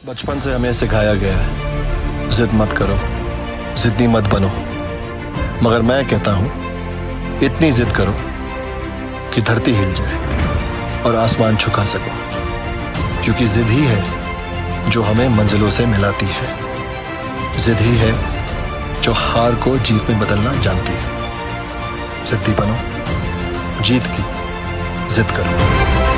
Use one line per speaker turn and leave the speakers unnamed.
बचपन से हमें सिखाया गया है, जिद मत करो, जिद्दी मत बनो। मगर मैं कहता हूं, इतनी जिद करो कि धरती हिल जाए और आसमान झुका सको, क्योंकि जिद ही है जो हमें मंजिलों से मिलाती है। जिद ही है जो हार को जीत में बदलना जानती है। जिद्दी बनो, जीत की जिद करो।